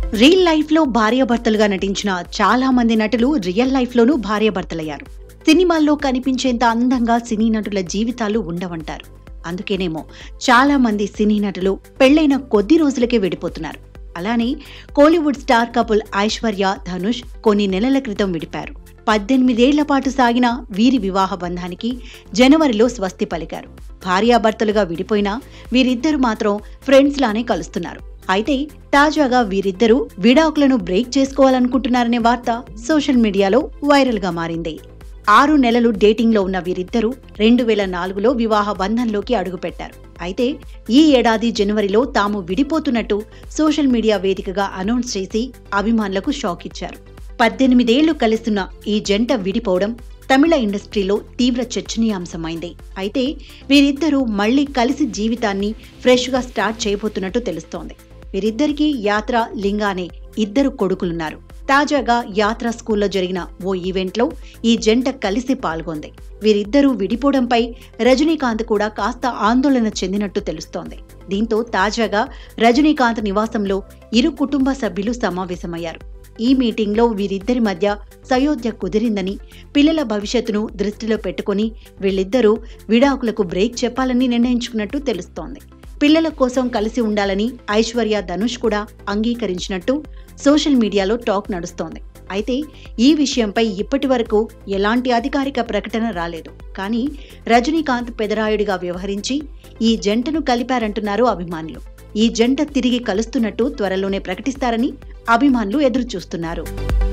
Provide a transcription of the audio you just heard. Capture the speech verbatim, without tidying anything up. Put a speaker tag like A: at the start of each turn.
A: Real life లో భార్యాభర్తలుగా నటించిన చాలా మంది నటులు రియల్ లైఫ్ లోనూ భార్యాభర్తలయ్యారు. సినిమాల్లో కనిపించేంత అందంగా సినీ నటుల జీవితాలు ఉండవంటారు. అందుకేనేమో చాలా మంది సినీ నటులు పెళ్లైన కొద్ది రోజులకే విడిపోతున్నారు. అలానే Kollywood star couple Aishwarya Dhanush కొన్ని నెలల క్రితం విడిపారు. పద్దెనిమిదేళ్ల పాటు సాగిన వీరి వివాహ బంధానికి జనవరిలో స్వస్తి పలికారు. భార్యాభర్తలుగా విడిపోయినా వీరిద్దరు మాత్రం ఫ్రెండ్స్ లానే కలుస్తున్నారు. అయితే తాజాగా వీరిద్దరూ విడాకులను బ్రేక్ చేసుకోవాలనుకుంటున్నారనే వార్త సోషల్ మీడియాలో వైరల్ గా మారింది. ఆరు నెలలు డేటింగ్ లో ఉన్న వీరిద్దరూ రెండు వేల నాలుగులో వివాహ బంధంలోకి అడుగుపెట్టారు. అయితే ఈ ఏడాది జనవరిలో తాము విడిపోతున్నట్టు సోషల్ మీడియా వేదికగా అనౌన్స్ చేసి అభిమానులకు షాక్ ఇచ్చారు. పద్దెనిమిదేళ్లు కలుస్తున్న ఈ జంట విడిపోవడం తమిళ ఇండస్ట్రీలో తీవ్ర చర్చనీయాంశమైంది. అయితే వీరిద్దరూ మళ్లీ కలిసి జీవితాన్ని ఫ్రెష్ గా స్టార్ట్ చేయబోతున్నట్టు తెలుస్తోంది. వీరిద్దరికీ యాత్ర, లింగా అనే ఇద్దరు కొడుకులున్నారు. తాజాగా యాత్ర స్కూల్లో జరిగిన ఓ ఈవెంట్ లో ఈ జంట కలిసి పాల్గొంది. వీరిద్దరూ విడిపోవడంపై రజనీకాంత్ కూడా కాస్త ఆందోళన చెందినట్టు తెలుస్తోంది. దీంతో తాజాగా రజనీకాంత్ నివాసంలో ఇరు కుటుంబ సభ్యులు సమావేశమయ్యారు. ఈ మీటింగ్ లో వీరిద్దరి మధ్య సయోధ్య కుదిరిందని, పిల్లల భవిష్యత్తును దృష్టిలో పెట్టుకుని వీళ్ళిద్దరూ విడాకులకు బ్రేక్ చెప్పాలని నిర్ణయించుకున్నట్టు తెలుస్తోంది. పిల్లల కోసం కలిసి ఉండాలని ఐశ్వర్య ధనుష్ కూడా అంగీకరించినట్టు సోషల్ మీడియాలో టాక్ నడుస్తోంది. అయితే ఈ విషయంపై ఇప్పటి వరకు ఎలాంటి అధికారిక ప్రకటన రాలేదు. కానీ రజనీకాంత్ పెదరాయుడిగా వ్యవహరించి ఈ జంటను కలిపారంటున్నారు అభిమానులు. ఈ జంట తిరిగి కలుస్తున్నట్టు త్వరలోనే ప్రకటిస్తారని అభిమానులు ఎదురు చూస్తున్నారు.